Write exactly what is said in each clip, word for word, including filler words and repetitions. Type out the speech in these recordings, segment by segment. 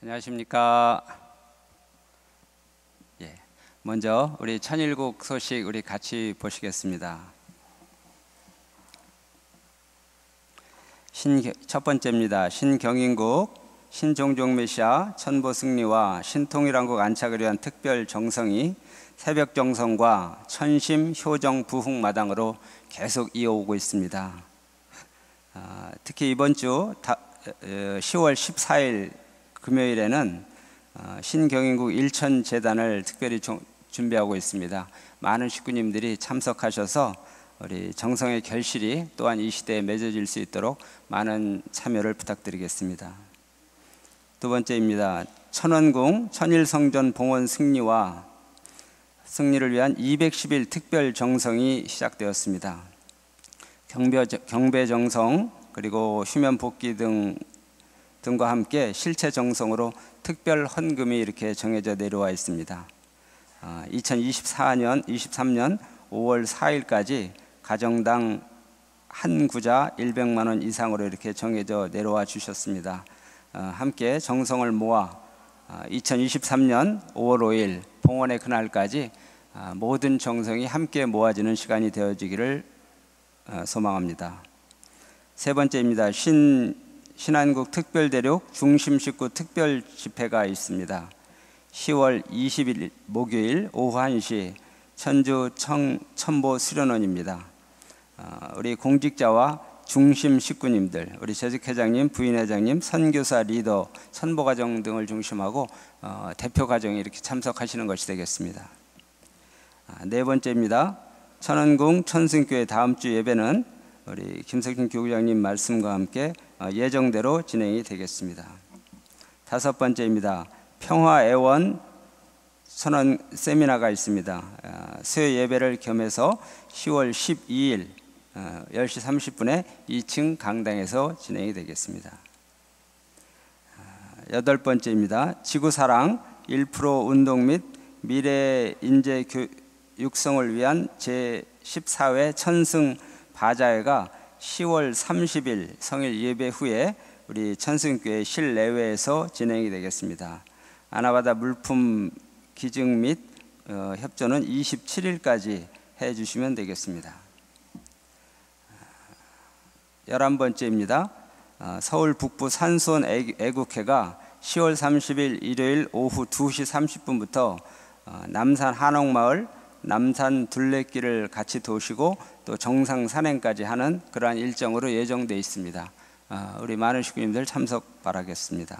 안녕하십니까. 예, 먼저 우리 천일국 소식 우리 같이 보시겠습니다. 신, 첫 번째입니다. 신경인국, 신종종 메시아, 천보승리와 신통일왕국 안착을 위한 특별 정성이 새벽 정성과 천심 효정 부흥 마당으로 계속 이어오고 있습니다. 아, 특히 이번 주 다, 시월 십사일 금요일에는 신경인국 일천재단을 특별히 준비하고 있습니다. 많은 식구님들이 참석하셔서 우리 정성의 결실이 또한 이 시대에 맺어질 수 있도록 많은 참여를 부탁드리겠습니다. 두 번째입니다. 천원궁 천일성전 봉헌 승리와 승리를 위한 이백십일 특별 정성이 시작되었습니다. 경배, 경배 정성 그리고 휴면 복귀 등 등과 함께 실체 정성으로 특별 헌금이 이렇게 정해져 내려와 있습니다. 어, 이천이십사년, 이십삼년 오월 사일까지 가정당 한 구자 일백만 원 이상으로 이렇게 정해져 내려와 주셨습니다. 어, 함께 정성을 모아 어, 이천이십삼년 오월 오일 봉헌의 그날까지 어, 모든 정성이 함께 모아지는 시간이 되어지기를 어, 소망합니다. 세 번째입니다. 신 신안국 특별대륙 중심식구 특별 집회가 있습니다. 시월 이십일 목요일 오후 한 시 천주 청, 천보 수련원입니다. 어, 우리 공직자와 중심 식구님들, 우리 재직회장님, 부인회장님, 선교사 리더, 선보가정 등을 중심하고 어, 대표가정이 이렇게 참석하시는 것이 되겠습니다. 아, 네 번째입니다. 천원궁 천승교회 다음 주 예배는 우리 김석진 교구장님 말씀과 함께 예정대로 진행이 되겠습니다. 다섯 번째입니다. 평화애원 선언 세미나가 있습니다. 수요 예배를 겸해서 시월 십이일 열 시 삼십 분에 이 층 강당에서 진행이 되겠습니다. 여덟 번째입니다. 지구사랑 일 퍼센트 운동 및 미래 인재 육성을 위한 제십사 회 천승 바자회가 시월 삼십일 성일 예배 후에 우리 천승교회 실내외에서 진행이 되겠습니다. 아나바다 물품 기증 및 어, 협조는 이십칠일까지 해주시면 되겠습니다. 열한 번째입니다. 어, 서울 북부 산수원 애국회가 시월 삼십일 일요일 오후 두 시 삼십 분부터 어, 남산 한옥마을 남산 둘레길을 같이 도시고 또 정상 산행까지 하는 그러한 일정으로 예정되어 있습니다. 우리 많은 식구님들 참석 바라겠습니다.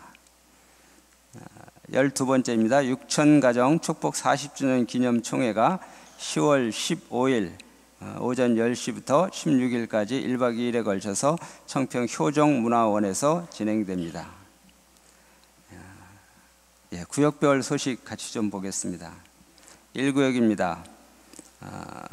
열두 번째입니다. 육천가정 축복 사십 주년 기념총회가 시월 십오일 오전 열 시부터 십육일까지 일박 이일에 걸쳐서 청평 효정문화원에서 진행됩니다. 예, 구역별 소식 같이 좀 보겠습니다. 일 구역입니다. 아,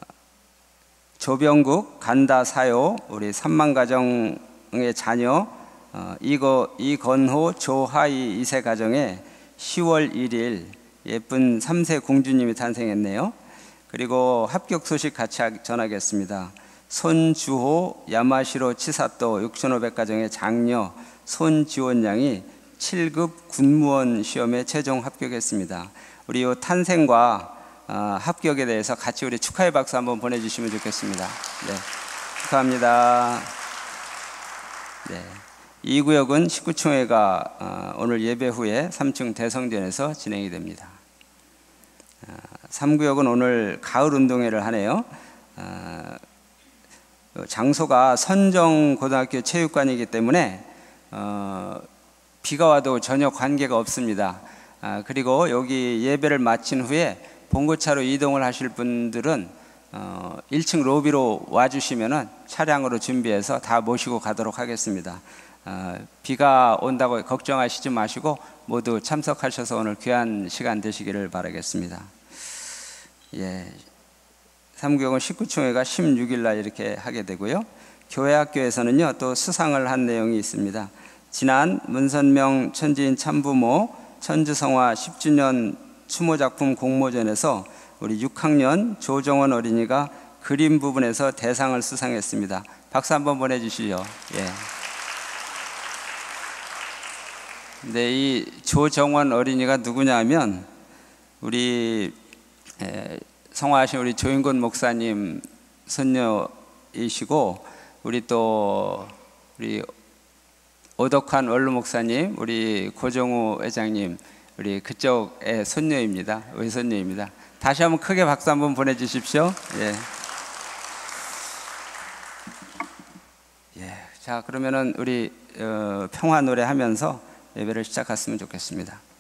조병국 간다사요 우리 삼만 가정의 자녀 어, 이거, 이건호 조하이 이세 가정에 시월 일일 예쁜 삼 세 공주님이 탄생했네요. 그리고 합격 소식 같이 전하겠습니다. 손주호 야마시로 치사또 육천오백 가정의 장녀 손지원 양이 칠 급 군무원 시험에 최종 합격했습니다. 우리 이 탄생과 어, 합격에 대해서 같이 우리 축하의 박수 한번 보내주시면 좋겠습니다. 네, 축하합니다. 네, 이 구역은 식구총회가 어, 오늘 예배 후에 삼 층 대성전에서 진행이 됩니다. 어, 삼 구역은 오늘 가을 운동회를 하네요. 어, 장소가 선정고등학교 체육관이기 때문에 어, 비가 와도 전혀 관계가 없습니다. 어, 그리고 여기 예배를 마친 후에 봉고차로 이동을 하실 분들은 어, 일 층 로비로 와주시면 차량으로 준비해서 다 모시고 가도록 하겠습니다. 어, 비가 온다고 걱정하시지 마시고 모두 참석하셔서 오늘 귀한 시간 되시기를 바라겠습니다. 예, 삼 구역은 식구총회가 십육일 날 이렇게 하게 되고요. 교회학교에서는요 또 수상을 한 내용이 있습니다. 지난 문선명 천지인 참부모 천주성화 십 주년 추모작품 공모전에서 우리 육 학년 조정원 어린이가 그림 부분에서 대상을 수상했습니다. 박수 한번 보내주시죠. 예. 근데 이 조정원 어린이가 누구냐면 우리 에, 성화하신 우리 조인곤 목사님 손녀이시고, 우리 또 우리 오덕환 원로 목사님, 우리 고정우 회장님, 우리 그쪽의 손녀입니다. 외손녀입니다. 다시 한번 크게 박수 한번 보내주십시오. 예. 예. 자, 그러면은 우리 어, 평화 노래 하면서 예배를 시작했으면 좋겠습니다.